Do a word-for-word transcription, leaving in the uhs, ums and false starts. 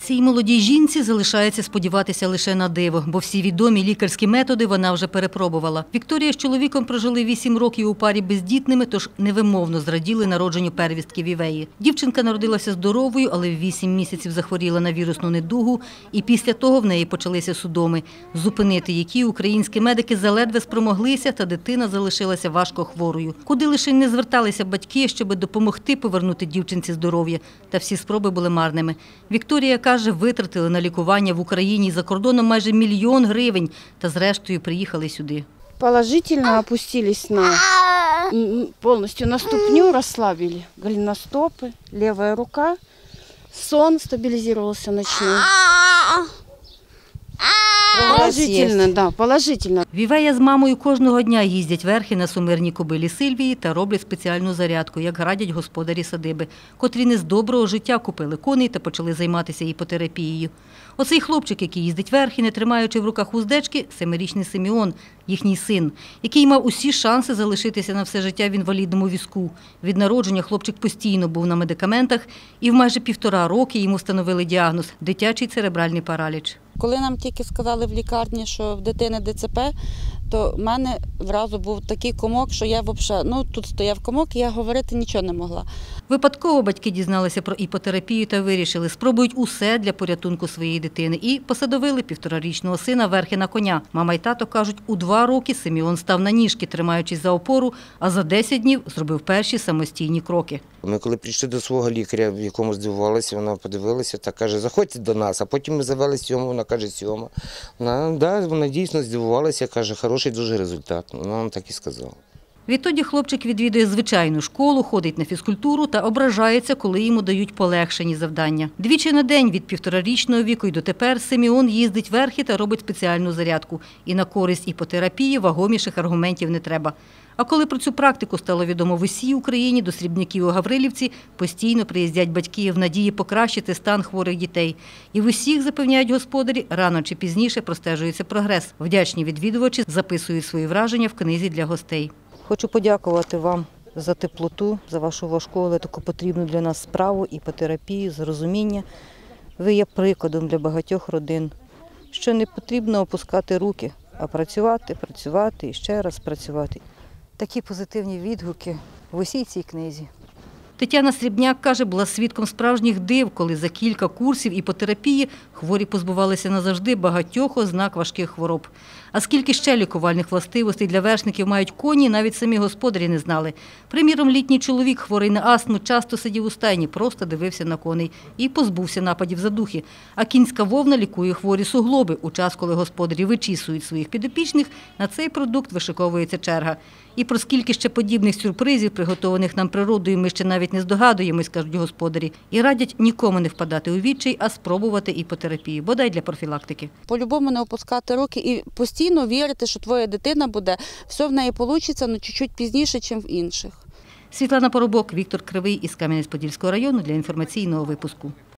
Цій молодій жінці залишається сподіватися лише на диво, бо всі відомі лікарські методи вона вже перепробувала. Вікторія з чоловіком прожили вісім років у парі бездітними, тож невимовно зраділи народженню первістки Вівеї. Дівчинка народилася здоровою, але в вісім місяців захворіла на вірусну недугу, і після того в неї почалися судоми, зупинити які українські медики заледве спромоглися, та дитина залишилася важко хворою. Куди лише не зверталися батьки, щоб допомогти повернути дівчинці здоров'я, та всі спроби були марними. Вікторія каже, витратили на лікування в Україні і за кордоном майже мільйон гривень, та зрештою приїхали сюди. Положительно опустились на, полностью на ступню, расслабили голеностопы, левая рука, сон стабилизировался ночной. Положительно, да, положительно. Вівея з мамою кожного дня їздять верхи на сумирній кобилі Сильвії та роблять спеціальну зарядку, як радять господарі садиби, котрі не з доброго життя купили коней та почали займатися іпотерапією. Оцей хлопчик, який їздить верхи, не тримаючи в руках уздечки, семирічний Симеон, їхній син, який мав усі шанси залишитися на все життя в інвалідному візку. Від народження хлопчик постійно був на медикаментах, і в майже півтора роки йому встановили діагноз – дитячий церебральний параліч. Коли нам тільки сказали в лікарні, що в дитини Д Ц П, то в мене вразу був такий комок, що я взагалі, ну тут стояв комок, і я говорити нічого не могла. Випадково батьки дізналися про іпотерапію та вирішили, спробують усе для порятунку своєї дитини. І посадовили півторарічного сина верхи на коня. Мама й тато кажуть, у два роки Симеон став на ніжки, тримаючись за опору, а за десять днів зробив перші самостійні кроки. Ми коли прийшли до свого лікаря, в якому здивувалися, вона подивилася та каже, заходьте до нас, а потім ми завели Сьому, вона каже, Сьома. Вона, да, вона дійсно здивувалася, каже, хороший дуже результат. Вона нам так і сказала. Відтоді хлопчик відвідує звичайну школу, ходить на фізкультуру та ображається, коли йому дають полегшені завдання. Двічі на день від півторарічного віку і дотепер Симеон їздить верхи та робить спеціальну зарядку. І на користь іпотерапії вагоміших аргументів не треба. А коли про цю практику стало відомо в усій Україні, до Срібняків у Гаврилівці постійно приїздять батьки в надії покращити стан хворих дітей. І в усіх, запевняють господарі, рано чи пізніше простежується прогрес. Вдячні відвідувачі записують свої враження в книзі для гостей. Хочу подякувати вам за теплоту, за вашу важку, але таку потрібну для нас справу, іпотерапію, за розуміння. Ви є прикладом для багатьох родин, що не потрібно опускати руки, а працювати, працювати і ще раз працювати. Такі позитивні відгуки в усій цій книзі. Тетяна Срібняк, каже, була свідком справжніх див, коли за кілька курсів іпотерапії хворі позбувалися назавжди багатьох ознак важких хвороб. А скільки ще лікувальних властивостей для вершників мають коні, навіть самі господарі не знали. Приміром, літній чоловік, хворий на астму, часто сидів у стайні, просто дивився на коней і позбувся нападів задухи. А кінська вовна лікує хворі суглоби. У час, коли господарі вичісують своїх підопічних, на цей продукт вишиковується черга. І про скільки ще подібних сюрпризів, приготованих нам природою, ми ще навіть не здогадуємось, кажуть господарі. І радять нікому не впадати у відчай, а спробувати іпотерапію, бодай для профілактики. По-любому не опускати руки і постійно вірити, що твоя дитина буде, все в неї вийде, але чуть-чуть пізніше, ніж в інших. Світлана Поробок, Віктор Кривий із Кам'янець-Подільського району для інформаційного випуску.